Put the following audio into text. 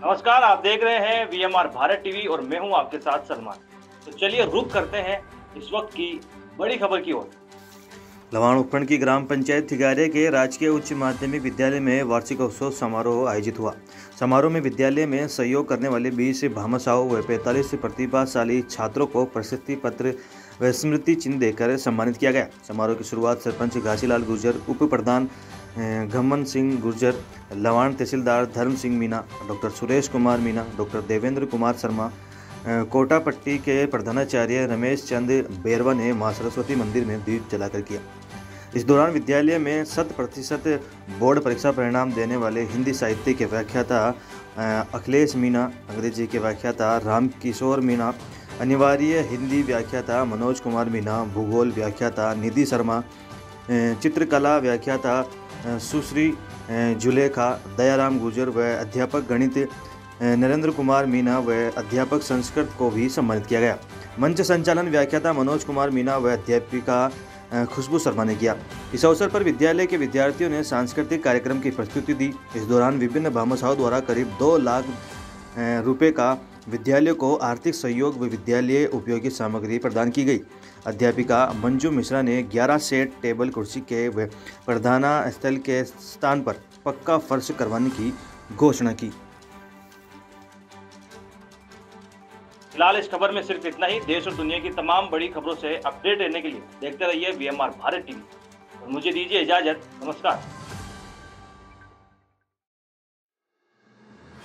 नमस्कार, आप देख रहे हैं वीएमआर भारत टीवी और मैं हूं आपके साथ सलमान। तो चलिए रुक करते हैं इस वक्त की बड़ी खबर की ओर। लवाण उपखंड की ग्राम पंचायत थिगारे के राजकीय उच्च माध्यमिक विद्यालय में वार्षिकोत्सव समारोह आयोजित हुआ। समारोह में विद्यालय में सहयोग करने वाले 20 भामाशाहों व 45 प्रतिभाशाली छात्रों को प्रशस्ति पत्र व स्मृति चिन्ह देकर सम्मानित किया गया। समारोह की शुरुआत सरपंच घासीलाल गुर्जर, उप प्रधान घमन सिंह गुर्जर, लवाण तहसीलदार धर्म सिंह मीना, डॉक्टर सुरेश कुमार मीना, डॉक्टर देवेंद्र कुमार शर्मा, कोटापट्टी के प्रधानाचार्य रमेश चंद बेरवा ने मां सरस्वती मंदिर में दीप जलाकर किया। इस दौरान विद्यालय में 100% बोर्ड परीक्षा परिणाम देने वाले हिंदी साहित्य के व्याख्याता अखिलेश मीना, अंग्रेजी के व्याख्याता राम किशोर मीना, अनिवार्य हिंदी व्याख्याता मनोज कुमार मीना, भूगोल व्याख्याता निधि शर्मा, चित्रकला व्याख्याता सुश्री जुलेखा दयाराम गुर्जर व अध्यापक गणित नरेंद्र कुमार मीना व अध्यापक संस्कृत को भी सम्मानित किया गया। मंच संचालन व्याख्याता मनोज कुमार मीना व अध्यापिका खुशबू शर्मा ने किया। इस अवसर पर विद्यालय के विद्यार्थियों ने सांस्कृतिक कार्यक्रम की प्रस्तुति दी। इस दौरान विभिन्न भामाशाहों द्वारा करीब 2 लाख रुपए का विद्यालय को आर्थिक सहयोग व विद्यालय उपयोगी सामग्री प्रदान की गई। अध्यापिका मंजू मिश्रा ने 11 सेट टेबल कुर्सी के व प्रधाना स्थल के स्थान पर पक्का फर्श करवाने की घोषणा की। फिलहाल इस खबर में सिर्फ इतना ही। देश और दुनिया की तमाम बड़ी खबरों से अपडेट रहने के लिए देखते रहिए वीएमआर भारत टीवी और मुझे दीजिए इजाजत। नमस्कार।